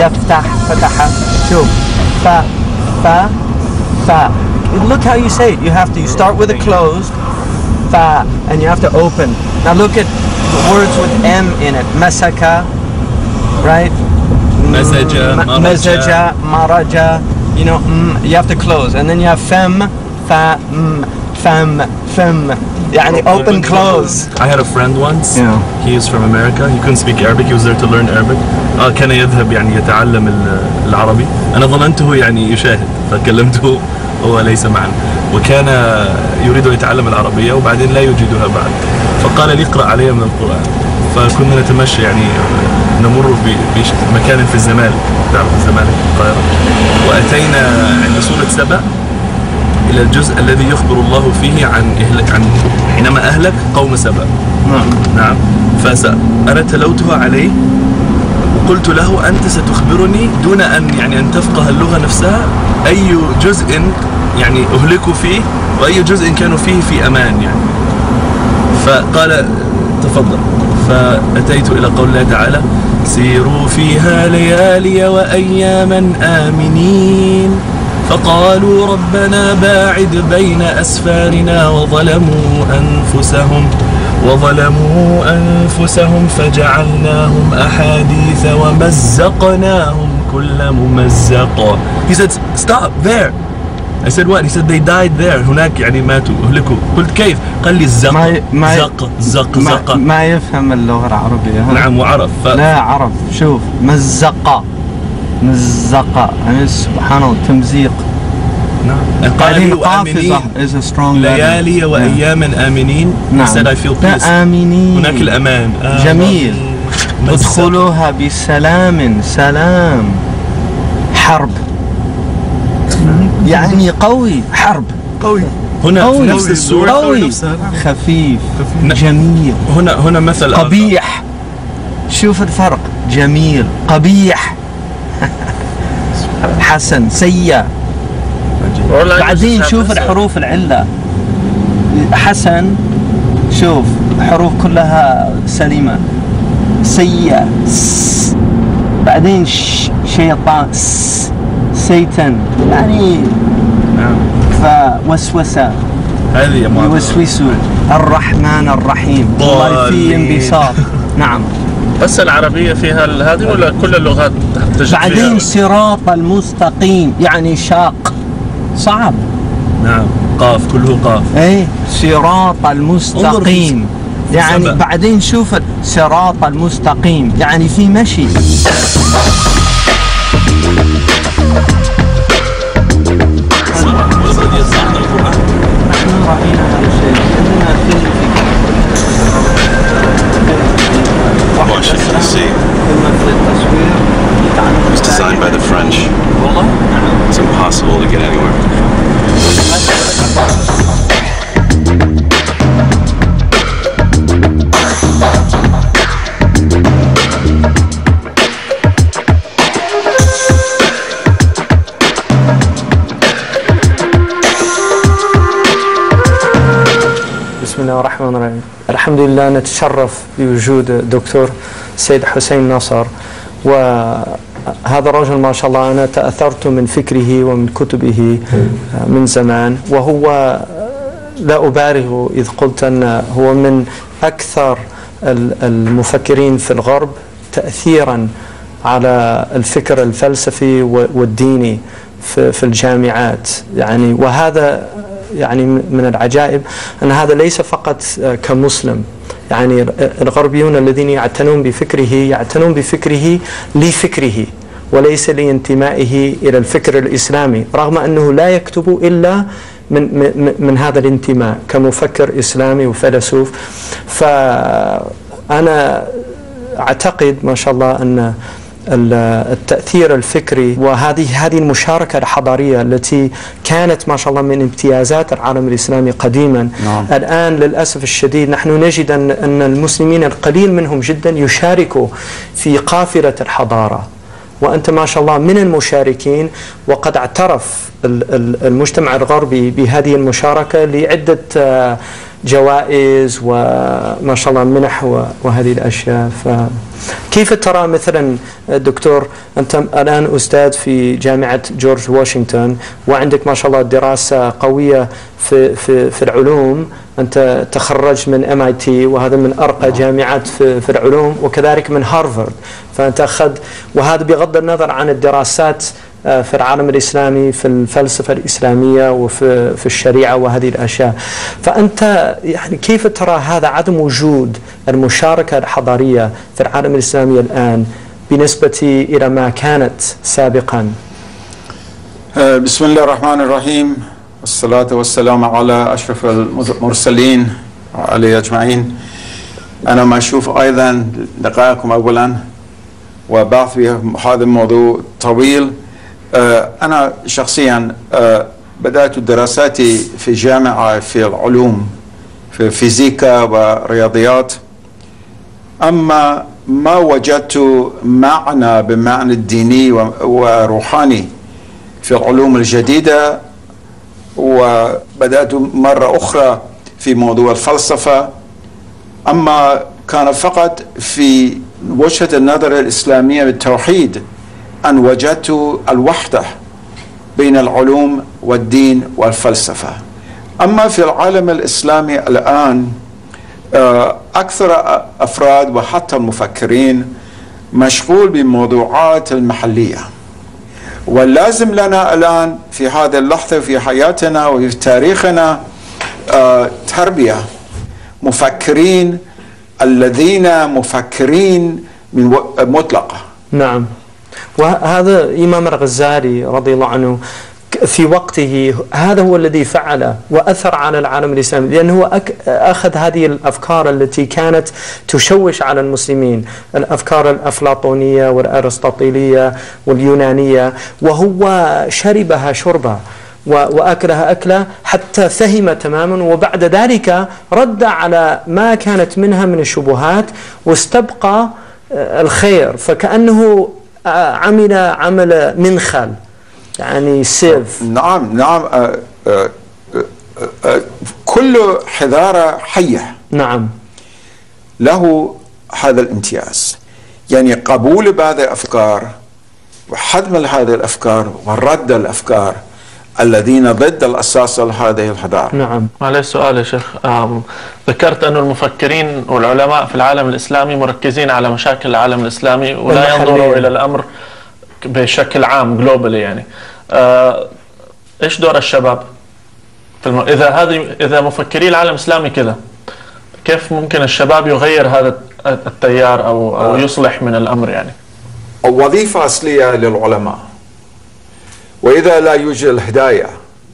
يفتح فتح. شوف فا فا فا. Look how you say it. You start with a closed fa and you have to open. Now look at the words with M in it. Masaka, right? Mazaja, maraja. You know, you have to close, and then you have fem, fa, fem, fem. يعني open close. I had a friend once. Yeah. He is from America. He couldn't speak Arabic. He was there to learn Arabic. كان يذهب يعني يتعلم العربي. أنا ظننته يعني يشاهد فكلمته هو ليس معنا، وكان يريد أن يتعلم العربية وبعدين لا يجدها بعد، فقال لي اقرأ علي من القرآن. فكنا نتمشى يعني نمر بمكان في الزمالك، تعرف الزمالك القاهرة، وأتينا عند سورة سبأ إلى الجزء الذي يخبر الله فيه عن حينما أهلك قوم سبأ. نعم. فأنا تلوتها عليه وقلت له أنت ستخبرني دون أن تفقه اللغة نفسها أي جزء يعني أهلكوا فيه وأي جزء كانوا فيه في أمان يعني. فقال تفضل. فأتيت إلى قول الله تعالى سيروا فيها ليالي وأياما آمنين فقالوا ربنا باعد بين أسفارنا وظلموا أنفسهم فجعلناهم أحاديث ومزقناهم كل ممزق. He said stop there. I said what? He said they died there. هناك يعني ماتوا أهلكوا. قلت كيف؟ قال لي زق. ما يفهم اللغة العربية. نعم وعرف. لا عرف. شوف مزق يعني سبحان الله تمزيق. نعم. قال لي وآمنين ليالي وأياما آمنين. نعم. He said I feel peace. آمنين. هناك الأمان. جميل. ادخلوها بسلام. سلام. حرب. يعني قوي. حرب. قوي. هنا قوي. في نفس السورة قوي. خفيف. جميل. هنا مثل قبيح. شوف الفرق. جميل. قبيح. حسن. سيء. بعدين شوف الحروف العلة. حسن شوف حروف كلها سليمة. سيء. بعدين شيطان. سيتن يعني فوسوسة. هذه يوسوسوا. الرحمن الرحيم. والله في انبساط. نعم. بس العربية فيها هذه ولا كل اللغات تجد فيها؟ بعدين صراط المستقيم يعني شاق صعب. نعم. قاف كله قاف. ايه صراط المستقيم يعني سبب. بعدين شوف صراط المستقيم يعني في مشي. نحن رأينا هذا الشيء. It was designed by the French. It's impossible to get anywhere. بسم الله الرحمن الرحيم. الحمد لله نتشرف بوجود دكتور سيد حسين نصر، وهذا الرجل ما شاء الله أنا تأثرت من فكره ومن كتبه من زمان، وهو لا أبالغ إذ قلت أن هو من أكثر المفكرين في الغرب تأثيرا على الفكر الفلسفي والديني في الجامعات يعني. وهذا يعني من العجائب أن هذا ليس فقط كمسلم يعني. الغربيون الذين يعتنون بفكره لفكره وليس لانتمائه إلى الفكر الإسلامي، رغم أنه لا يكتب إلا من هذا الانتماء كمفكر إسلامي وفيلسوف. فأنا أعتقد ما شاء الله أن التأثير الفكري وهذه المشاركة الحضارية التي كانت ما شاء الله من امتيازات العالم الإسلامي قديما. الآن للأسف الشديد نحن نجد أن المسلمين القليل منهم جدا يشاركوا في قافلة الحضارة، وأنت ما شاء الله من المشاركين، وقد اعترف المجتمع الغربي بهذه المشاركة جوائز وما شاء الله منح وهذه الأشياء. فكيف ترى مثلا دكتور، أنت الآن أستاذ في جامعة جورج واشنطن وعندك ما شاء الله دراسة قوية في العلوم، أنت تخرج من MIT وهذا من أرقى جامعات في العلوم، وكذلك من هارفارد، فأنت أخذ، وهذا بغض النظر عن الدراسات في العالم الإسلامي في الفلسفة الإسلامية وفي الشريعة وهذه الأشياء. فأنت يعني كيف ترى هذا عدم وجود المشاركة الحضارية في العالم الإسلامي الآن بالنسبة إلى ما كانت سابقا؟ بسم الله الرحمن الرحيم، والصلاة والسلام على أشرف المرسلين وعليه أجمعين. أنا ما أشوف أيضا لقائكم أولا وبعث في هذا الموضوع طويل. أنا شخصيا بدأت دراساتي في جامعة في العلوم في فيزيكا ورياضيات، أما ما وجدت معنى بمعنى الديني وروحاني في العلوم الجديدة، وبدأت مرة أخرى في موضوع الفلسفة، أما كان فقط في وجهة النظر الإسلامية بالتوحيد أن وجدت الوحدة بين العلوم والدين والفلسفة. أما في العالم الإسلامي الآن أكثر أفراد وحتى المفكرين مشغول بالموضوعات المحلية، ولازم لنا الآن في هذه اللحظة في حياتنا وفي تاريخنا تربية مفكرين الذين مفكرين من مطلقة. نعم، وهذا إمام الغزالي رضي الله عنه في وقته هذا هو الذي فعل وأثر على العالم الإسلامي، لأنه أخذ هذه الأفكار التي كانت تشوش على المسلمين، الأفكار الأفلاطونية والأرسطاطيلية واليونانية، وهو شربها شربا وأكلها أكلة حتى فهم تماما، وبعد ذلك رد على ما كانت منها من الشبهات واستبقى الخير، فكأنه عمل منخل، يعني سيف. نعم نعم، كل حضارة حية نعم له هذا الامتياز، يعني قبول بعض الأفكار وحدم هذه الأفكار ورد الأفكار الذين ضد الأساس لهذه الحضارة. نعم. معلش سؤال يا شيخ، ذكرت أن المفكرين والعلماء في العالم الإسلامي مركزين على مشاكل العالم الإسلامي ولا ينظروا إلى الأمر بشكل عام جلوبالي، يعني إيش دور الشباب إذا مفكري العالم الإسلامي كذا، كيف ممكن الشباب يغير هذا التيار أو يصلح من الأمر؟ يعني وظيفة أصلية للعلماء، وإذا لا يوجد الهداية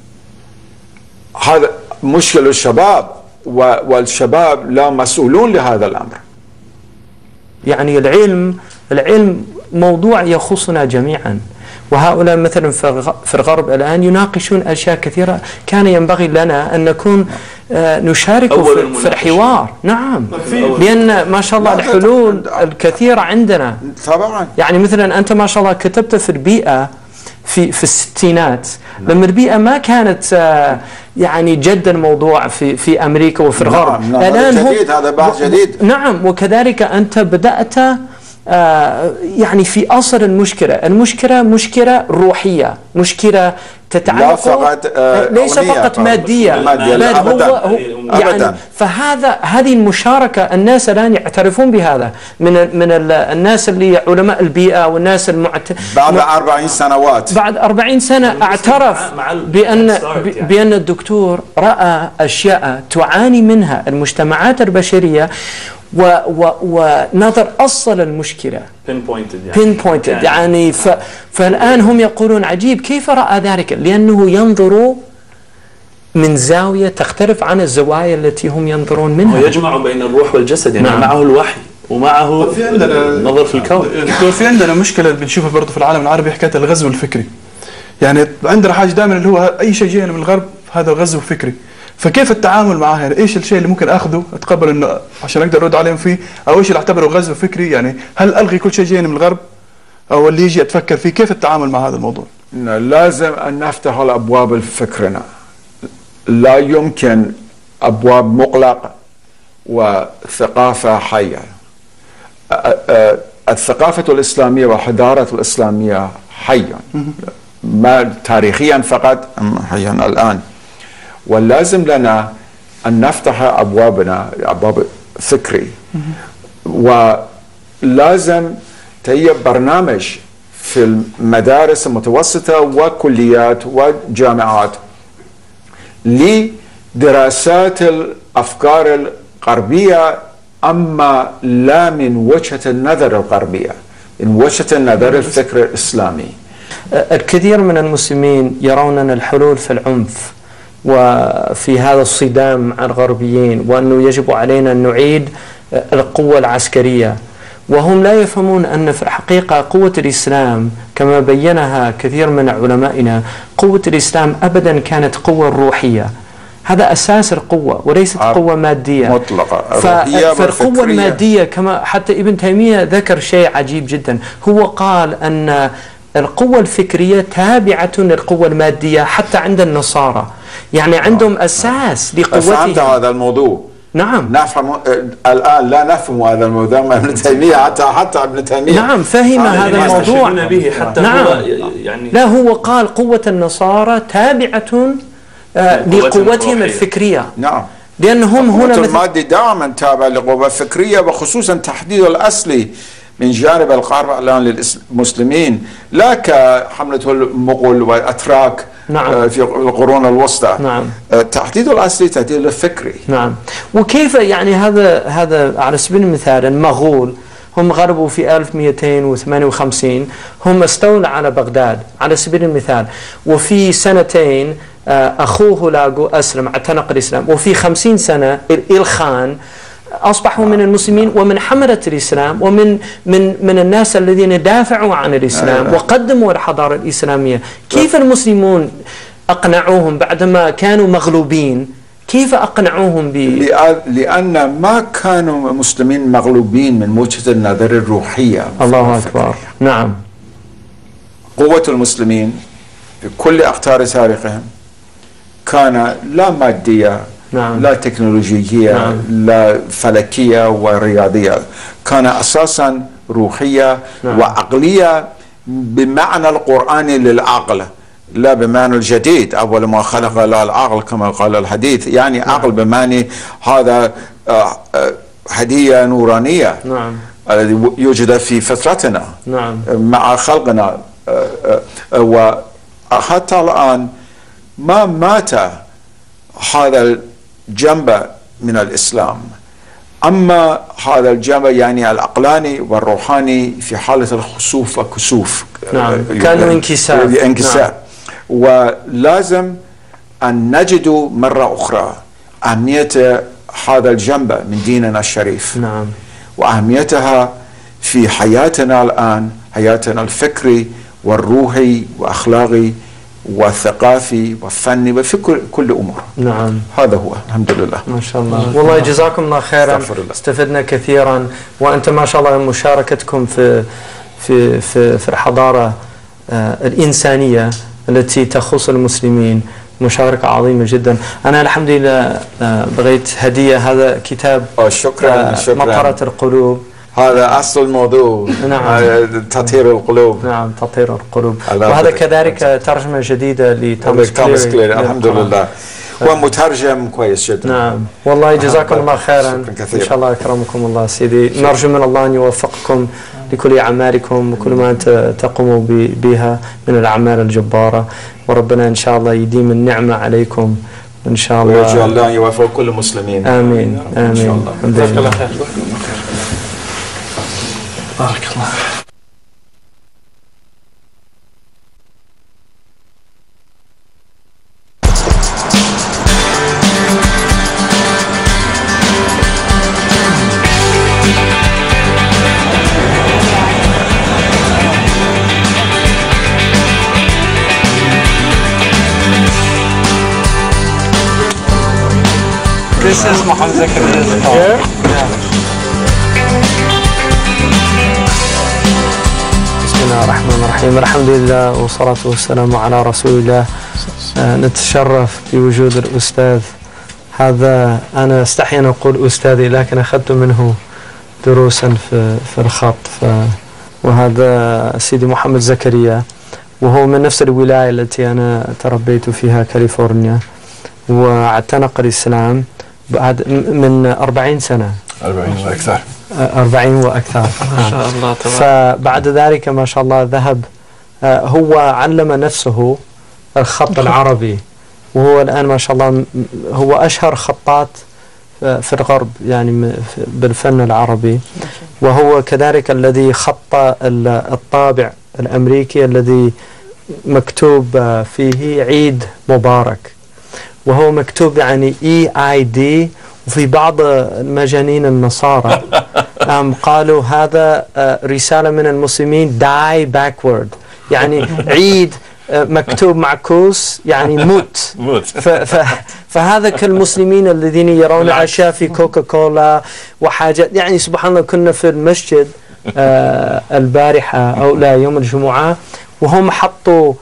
هذا مشكل الشباب، والشباب لا مسؤولون لهذا الأمر. يعني العلم موضوع يخصنا جميعا، وهؤلاء مثلا في الغرب الآن يناقشون أشياء كثيرة كان ينبغي لنا أن نكون نشارك في الحوار. نعم، لأن ما شاء الله الحلول الكثيرة عندنا طبعا. يعني مثلا أنت ما شاء الله كتبت في البيئة في الستينات، لما البيئة ما كانت يعني جدا موضوع في أمريكا وفي الغرب. نعم. الآن جديد، هذا بعد جديد. نعم، وكذلك أنت بدأت يعني في أصل المشكلة مشكلة روحية، مشكلة تتعلق ليس فقط مادية، بل هو يعني هذه المشاركة الناس الآن يعترفون بهذا من الناس اللي علماء البيئة والناس بعد 40 سنوات، بعد 40 سنة اعترف بأن الدكتور رأى أشياء تعاني منها المجتمعات البشرية ونظر أصل المشكلة pinpointed يعني فالآن هم يقولون عجيب كيف رأى ذلك، لأنه ينظر من زاوية تختلف عن الزوايا التي هم ينظرون منها. ويجمع بين الروح والجسد، يعني نعم. معه الوحي ومعه النظر في الكون. في عندنا مشكلة بنشوفها برضه في العالم العربي، حكاية الغزو الفكري. يعني عندنا حاجة دائما اللي هو أي شيء جاينا من الغرب هذا غزو فكري، فكيف التعامل معه؟ يعني ايش الشيء اللي ممكن اخذه اتقبل انه عشان اقدر ارد عليهم فيه، او ايش اللي اعتبره غزو فكري؟ يعني هل الغي كل شيء جايني من الغرب او اللي يجي اتفكر فيه؟ كيف التعامل مع هذا الموضوع؟ لازم ان نفتح الابواب لفكرنا، لا يمكن أبواب مغلقة وثقافة حية. الثقافة الإسلامية والحضارة الإسلامية حية، ما تاريخيا فقط، حيا الآن. ولازم لنا أن نفتح أبوابنا، أبواب فكري، ولازم تهيئ برنامج في المدارس المتوسطة وكليات وجامعات لدراسات الأفكار الغربية، أما لا من وجهة النظر الغربية، من وجهة النظر الفكر الإسلامي. الكثير من المسلمين يرون أن الحلول في العنف وفي هذا الصدام مع الغربيين، وأنه يجب علينا أن نعيد القوة العسكرية، وهم لا يفهمون أن في الحقيقة قوة الإسلام كما بينها كثير من علمائنا، قوة الإسلام أبدا كانت قوة روحية. هذا أساس القوة وليست قوة مادية مطلقة. فالقوة المادية كما حتى ابن تيمية ذكر شيء عجيب جدا، هو قال أن القوة الفكرية تابعة للقوة المادية حتى عند النصارى، يعني عندهم أساس لقوتهم. فهمت هذا الموضوع؟ نعم. نفهم الآن، لا نفهم هذا الموضوع من ابن تيمية، حتى ابن تيمية نعم فهم هذا الموضوع. به حتى نعم. هو يعني لا، هو قال قوة النصارى تابعة لقوتهم الفكرية. نعم. لأنهم هنا مثل المادة دائما تابع لقوة فكرية، وخصوصا تحديد الأصلي من جانب الغرب الآن للمسلمين، لا كحملة المغول والأتراك. نعم. في القرون الوسطى. نعم. تحديد الأصلي تحديد الفكري. نعم. وكيف يعني هذا على سبيل المثال المغول هم غلبوا في 1258، هم استولوا على بغداد على سبيل المثال، وفي سنتين أخوه لاقو أسلم، اعتنق الإسلام، وفي 50 سنة الخان أصبحوا من المسلمين ومن حملة الإسلام ومن من الناس الذين دافعوا عن الإسلام وقدموا الحضارة الإسلامية. كيف المسلمون أقنعوهم بعدما كانوا مغلوبين؟ كيف أقنعوهم لأن ما كانوا مسلمين مغلوبين من وجهة النظر الروحية. الله أكبر. نعم. قوة المسلمين في كل أقطار تاريخهم كان لا مادية، نعم. لا تكنولوجية، نعم. لا فلكية ورياضية، كان أساسا روحية. نعم. وعقلية بمعنى القرآني للعقل، لا بمعنى الجديد أول ما خلق الله العقل كما قال الحديث، يعني نعم. عقل بمعنى هذا هدية نورانية. نعم. الذي يوجد في فطرتنا. نعم. مع خلقنا. وحتى الآن ما مات هذا الجنب من الإسلام، أما هذا الجنب يعني العقلاني والروحاني في حالة الخسوف وكسوف. نعم. كانوا انكسار. نعم. ولازم أن نجد مرة أخرى أهمية هذا الجنب من ديننا الشريف. نعم. وأهميتها في حياتنا الآن، حياتنا الفكري والروحي وأخلاقي والثقافي والفني وفي كل أمور. نعم. هذا هو. الحمد لله. ما شاء الله. والله جزاكم الله خيرا، استفدنا كثيرا، وأنت ما شاء الله مشاركتكم في الحضارة الإنسانية التي تخص المسلمين مشاركة عظيمة جدا. أنا الحمد لله بغيت هدية، هذا كتاب شكرا. مطرة القلوب، هذا أصل الموضوع. نعم. تطهير القلوب. نعم، تطهير القلوب. وهذا كذلك ترجمة جديدة لتوماس كليري. الحمد لله. ومترجم كويس جدا. نعم. والله جزاكم الله خيرا. إن شاء الله أكرمكم الله سيدي. نرجو من الله أن يوفقكم لكل أعمالكم وكل ما تقوموا بها من الأعمال الجبارة، وربنا إن شاء الله يديم النعمة عليكم إن شاء الله. ويرجو الله أن يوفق كل المسلمين. آمين. آمين. إن شاء الله. جزاك الله خير. بارك الله. This is Hamza Yusuf. بسم الله الرحمن الرحيم. الحمد لله والصلاة والسلام على رسول الله. نتشرف بوجود الأستاذ هذا أنا استحي أن أقول أستاذي، لكن أخذت منه دروسا في الخط. وهذا سيدي محمد زكريا، وهو من نفس الولاية التي أنا تربيت فيها، كاليفورنيا، واعتنق الإسلام بعد من 40 سنة. 40 وأكثر. 40 وأكثر. ما شاء الله تبارك. فبعد ذلك ما شاء الله ذهب، هو علم نفسه الخط العربي، وهو الآن ما شاء الله هو أشهر خطاط في الغرب يعني بالفن العربي. وهو كذلك الذي خط الطابع الأمريكي الذي مكتوب فيه عيد مبارك، وهو مكتوب يعني EID. وفي بعض المجانين النصارى قالوا هذا رسالة من المسلمين die backward، يعني عيد مكتوب معكوس يعني موت. فهذا كالمسلمين الذين يرون أشياء في كوكا كولا وحاجات. يعني سبحان الله كنا في المسجد البارحة أو لا يوم الجمعة، وهم حطوا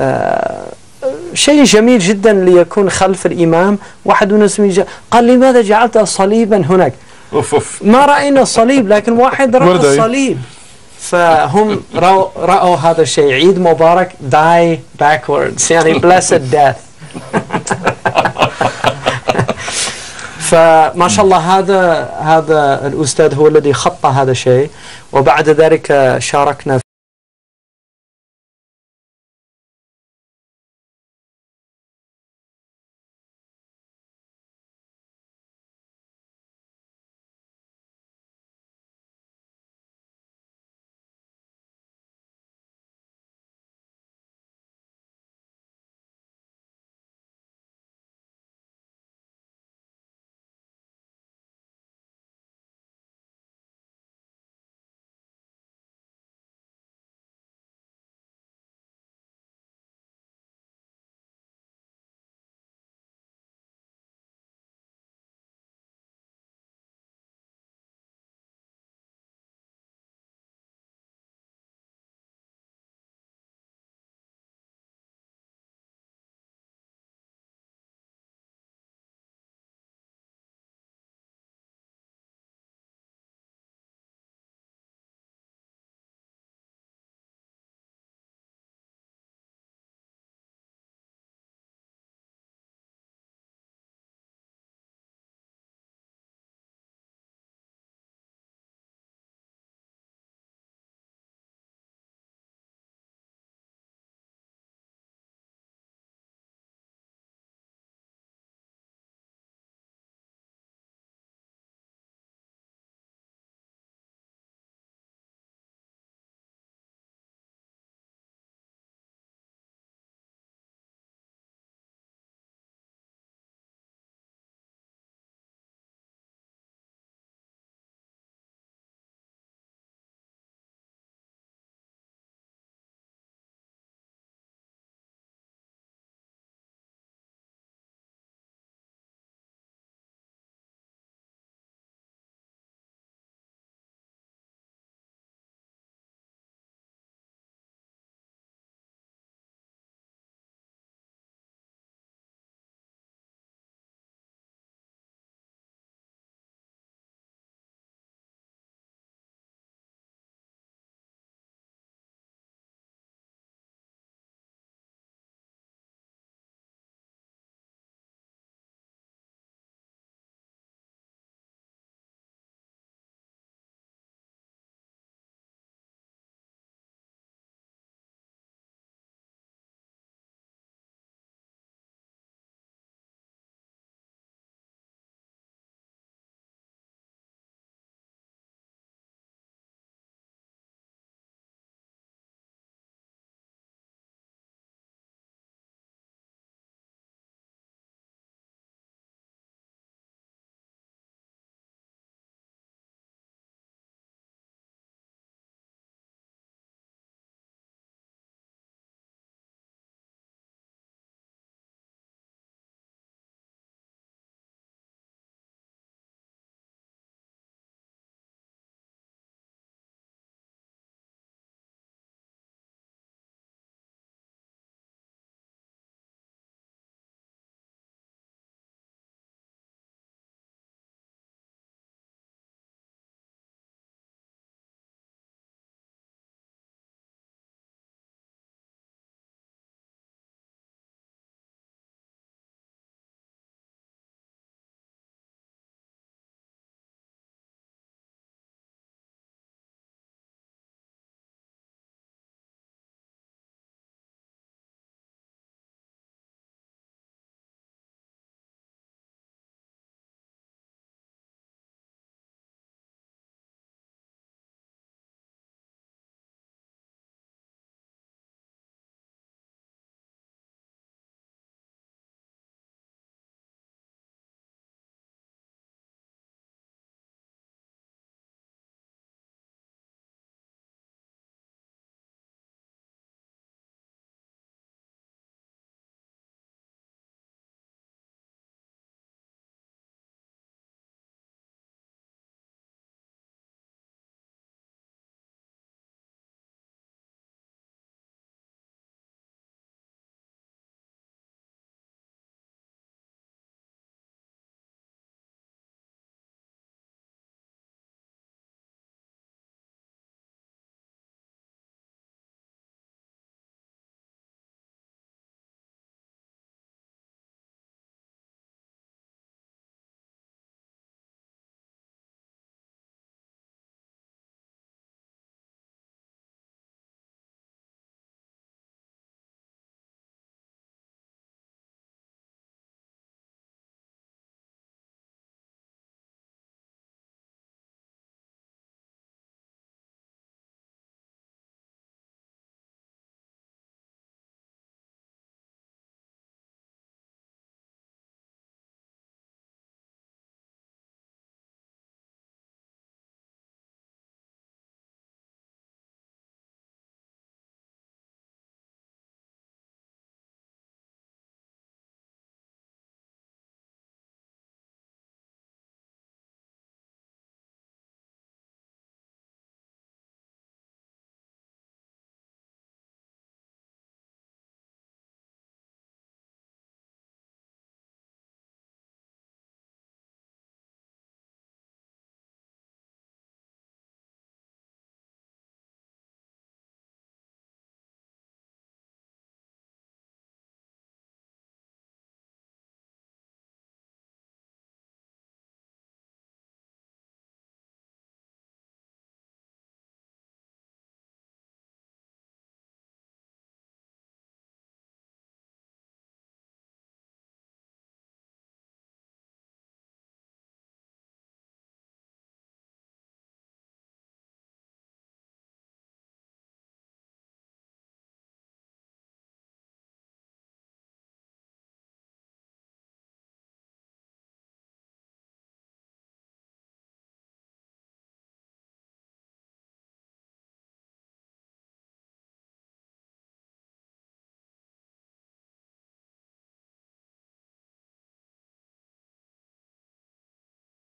شيء جميل جدا ليكون خلف الإمام. واحد من المسلمين قال لماذا جعلت صليبا هناك؟ ما رأينا الصليب، لكن واحد رأى الصليب. فهم رأوا هذا الشيء، عيد مبارك die backwards، يعني blessed death. فما شاء الله هذا الأستاذ هو الذي خط هذا الشيء. وبعد ذلك شاركنا